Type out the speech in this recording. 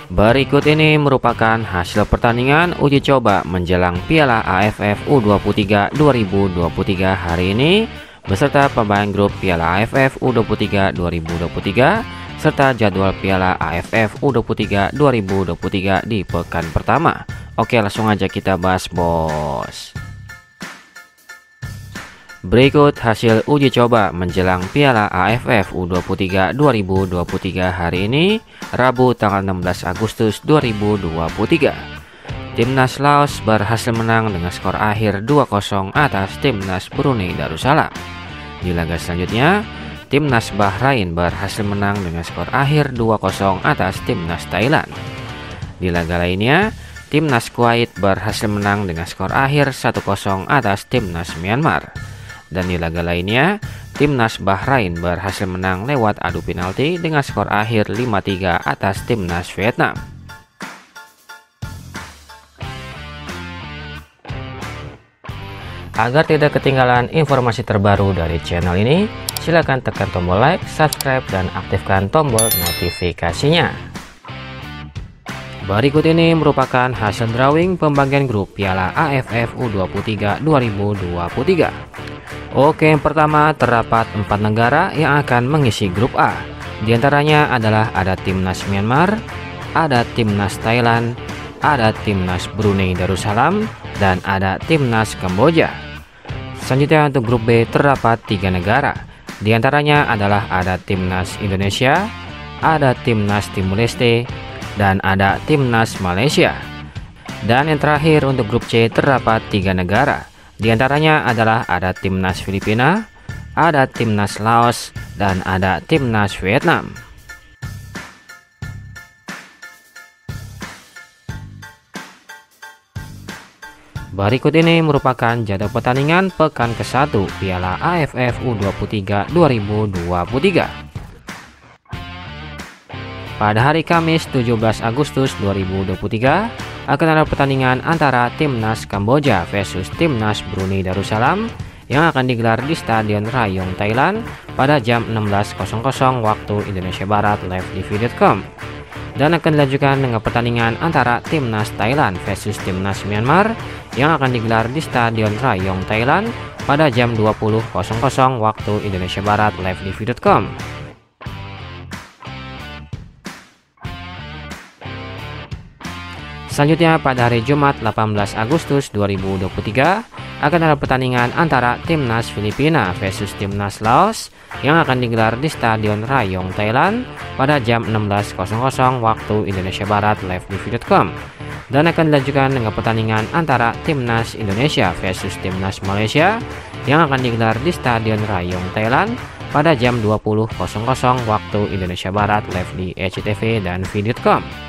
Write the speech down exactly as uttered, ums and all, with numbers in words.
Berikut ini merupakan hasil pertandingan uji coba menjelang Piala A F F U dua puluh tiga dua ribu dua puluh tiga hari ini beserta pemain grup Piala A F F U dua puluh tiga dua ribu dua puluh tiga serta jadwal Piala A F F U dua puluh tiga dua ribu dua puluh tiga di pekan pertama. Oke, langsung aja kita bahas, bos. Berikut hasil uji coba menjelang Piala A F F U dua puluh tiga dua ribu dua puluh tiga hari ini, Rabu tanggal enam belas Agustus dua ribu dua puluh tiga. Timnas Laos berhasil menang dengan skor akhir dua kosong atas Timnas Brunei Darussalam. Di laga selanjutnya, Timnas Bahrain berhasil menang dengan skor akhir dua kosong atas Timnas Thailand. Di laga lainnya, Timnas Kuwait berhasil menang dengan skor akhir satu kosong atas Timnas Myanmar. Dan di laga lainnya, Timnas Bahrain berhasil menang lewat adu penalti dengan skor akhir lima tiga atas Timnas Vietnam. Agar tidak ketinggalan informasi terbaru dari channel ini, silakan tekan tombol like, subscribe, dan aktifkan tombol notifikasinya. Berikut ini merupakan hasil drawing pembagian grup Piala A F F U dua puluh tiga dua ribu dua puluh tiga. Oke, yang pertama terdapat empat negara yang akan mengisi grup A. Di antaranya adalah ada Timnas Myanmar, ada Timnas Thailand, ada Timnas Brunei Darussalam, dan ada Timnas Kamboja. Selanjutnya untuk grup B terdapat tiga negara. Di antaranya adalah ada Timnas Indonesia, ada Timnas Timur Leste, dan ada Timnas Malaysia. Dan yang terakhir untuk grup C terdapat tiga negara. Di antaranya adalah ada Timnas Filipina, ada Timnas Laos, dan ada Timnas Vietnam. Berikut ini merupakan jadwal pertandingan pekan ke satu Piala A F F U dua puluh tiga dua ribu dua puluh tiga. Pada hari Kamis tujuh belas Agustus dua ribu dua puluh tiga akan ada pertandingan antara Timnas Kamboja versus Timnas Brunei Darussalam yang akan digelar di Stadion Rayong Thailand pada jam enam belas waktu Indonesia Barat live di video titik com. Dan akan dilanjutkan dengan pertandingan antara Timnas Thailand versus Timnas Myanmar yang akan digelar di Stadion Rayong Thailand pada jam dua puluh waktu Indonesia Barat live di video titik com. Selanjutnya pada hari Jumat delapan belas Agustus dua ribu dua puluh tiga akan ada pertandingan antara Timnas Filipina versus Timnas Laos yang akan digelar di Stadion Rayong Thailand pada jam enam belas waktu Indonesia Barat live di video titik com. Dan akan dilanjutkan dengan pertandingan antara Timnas Indonesia versus Timnas Malaysia yang akan digelar di Stadion Rayong Thailand pada jam dua puluh waktu Indonesia Barat live di S C T V dan video titik com.